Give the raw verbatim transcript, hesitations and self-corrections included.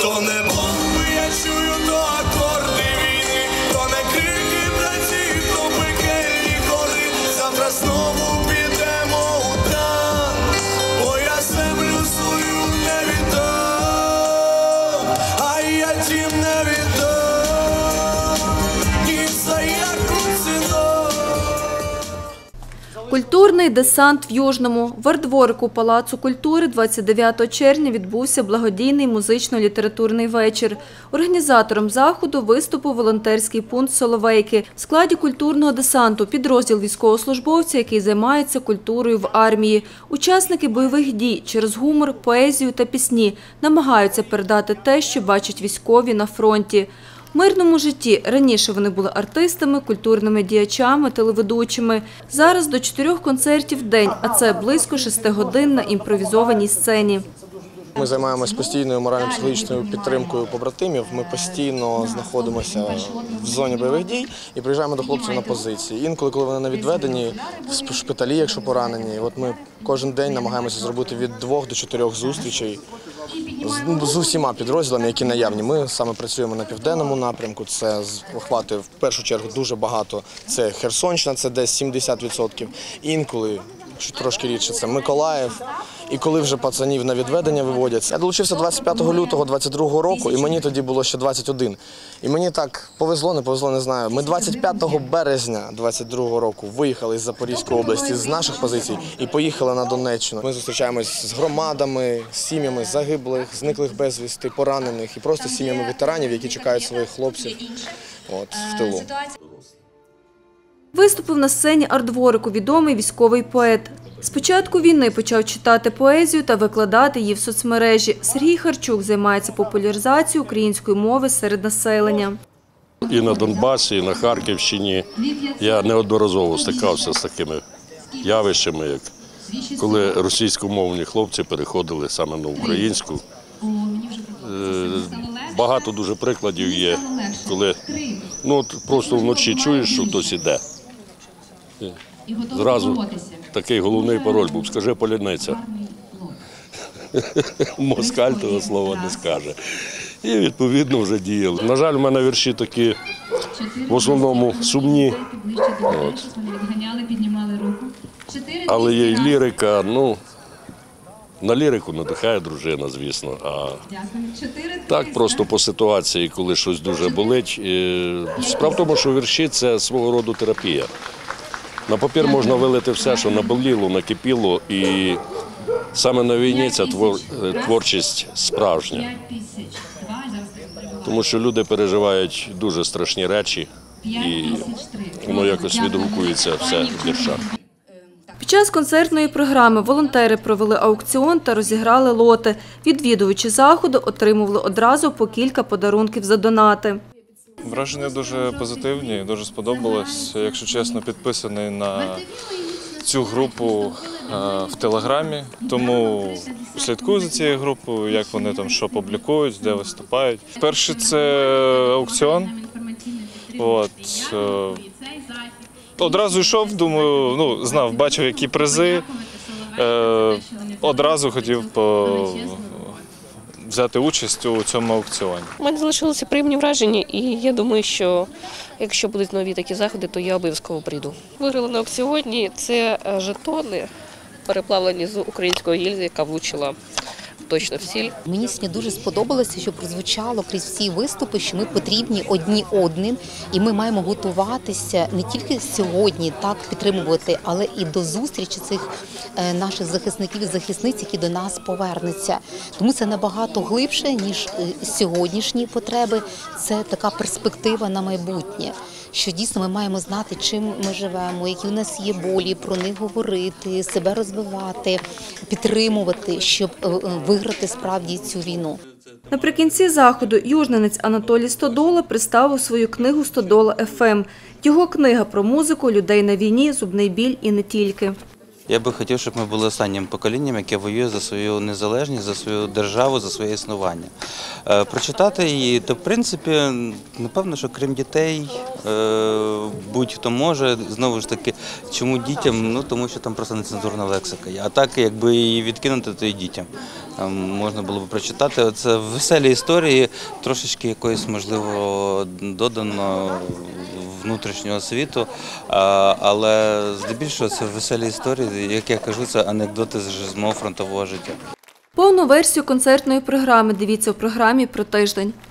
То не бомби, я чую, то акорди війни, то не крики братів, то пекельні гори. Завтра знову підемо у танк, бо я землю свою не віддам, а я тім не віддам, ні за яку ціну. Культурний десант в Южному. В ардворику Палацу культури двадцять дев'ятого червня відбувся благодійний музично-літературний вечір. Організатором заходу виступив волонтерський пункт «Соловейки». В складі культурного десанту – підрозділ військовослужбовця, який займається культурою в армії. Учасники бойових дій через гумор, поезію та пісні намагаються передати те, що бачать військові на фронті. В мирному житті раніше вони були артистами, культурними діячами, телеведучими. Зараз до чотирьох концертів в день, а це близько шести годин на імпровізованій сцені. Ми займаємося постійною морально-психологічною підтримкою побратимів. Ми постійно знаходимося в зоні бойових дій і приїжджаємо до хлопців на позиції. Інколи, коли вони на відведенні, в шпиталі, якщо поранені, от ми кожен день намагаємося зробити від двох до чотирьох зустрічей з, з усіма підрозділами, які наявні. Ми саме працюємо на південному напрямку, це охватує в першу чергу дуже багато. Це Херсонщина, це десь сімдесят відсотків. Інколи, трошки рідше, це Миколаїв. І коли вже пацанів на відведення виводять. Я долучився двадцять п'ятого лютого двадцять другого року, і мені тоді було ще двадцять один. І мені так повезло, не повезло, не знаю. Ми двадцять п'ятого березня двадцять другого року виїхали з Запорізької області, з наших позицій, і поїхали на Донеччину. Ми зустрічаємось з громадами, з сім'ями загиблих, зниклих безвісти, поранених і просто з сім'ями ветеранів, які чекають своїх хлопців от, в тилу. Виступив на сцені ардворику відомий військовий поет. З початку війни почав читати поезію та викладати її в соцмережі. Сергій Харчук займається популяризацією української мови серед населення. І на Донбасі, і на Харківщині я неодноразово стикався з такими явищами, як коли російськомовні хлопці переходили саме на українську. Багато дуже прикладів є, коли ну, от просто вночі чуєш, що хтось іде. Зразу такий головний пароль був: скажи «поляниця». Москаль того слова не скаже. І відповідно вже діяли. На жаль, у мене вірші такі в основному сумні. От. Але є й лірика. Ну, на лірику надихає дружина, звісно. А так просто по ситуації, коли щось дуже болить. Справа в тому, що вірші – це свого роду терапія. На папір можна вилити все, що наболіло, накипіло, і саме на війні ця твор... творчість справжня. Тому що люди переживають дуже страшні речі, і воно якось відгукується все в віршах. Під час концертної програми волонтери провели аукціон та розіграли лоти. Відвідувачі заходу отримували одразу по кілька подарунків за донати. Враження дуже позитивні, дуже сподобалось. Якщо чесно, підписаний на цю групу в Телеграмі, тому слідкую за цією групою, як вони там що публікують, де виступають. Перше – це аукціон. От. Одразу йшов, думаю, ну, знав, бачив, які призи. Одразу хотів по... взяти участь у цьому аукціоні. У мене залишилися приємні враження, і я думаю, що якщо будуть нові такі заходи, то я обов'язково прийду. Виграли на аукціоні – це жетони, переплавлені з української гільзи, яка влучила точно в ціль. Мені сьогодні дуже сподобалося, що прозвучало крізь всі виступи, що ми потрібні одні одним, і ми маємо готуватися не тільки сьогодні, так, підтримувати, але і до зустрічі цих наших захисників і захисниць, які до нас повернуться. Тому це набагато глибше, ніж сьогоднішні потреби. Це така перспектива на майбутнє, що дійсно ми маємо знати, чим ми живемо, які у нас є болі, про них говорити, себе розвивати, підтримувати, щоб виграти справді цю війну. Наприкінці заходу южненець Анатолій Стодола представив свою книгу «Стодола еф ем». Його книга про музику, людей на війні, зубний біль і не тільки. Я би хотів, щоб ми були останнім поколінням, яке воює за свою незалежність, за свою державу, за своє існування. Е, Прочитати її, то в принципі, напевно, що крім дітей, е, будь-хто може. Знову ж таки, чому дітям? Ну, тому що там просто нецензурна лексика є. А так, якби її відкинути, то і дітям Там можна було б прочитати. Це веселі історії, трошечки якоїсь, можливо, додано внутрішнього світу, але здебільшого це веселі історії, як я кажу, це анекдоти з мого фронтового життя. Повну версію концертної програми дивіться в програмі «Про тиждень».